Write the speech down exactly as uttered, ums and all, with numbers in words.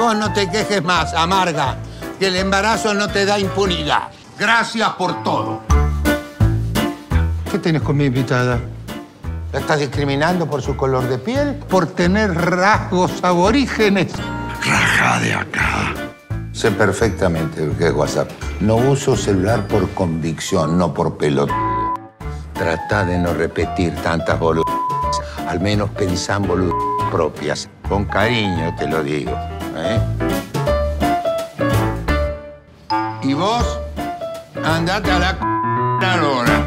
vos no te quejes más, amarga, que el embarazo no te da impunidad. Gracias por todo. ¿Qué tenés con mi invitada? ¿La estás discriminando por su color de piel? Por tener rasgos aborígenes. Raja de acá. Sé perfectamente lo que es WhatsApp. No uso celular por convicción, no por pelota. Trata de no repetir tantas boludeces. Al menos pensá en boludeces propias. Con cariño te lo digo, ¿eh? Y vos, andate a la c*** ahora.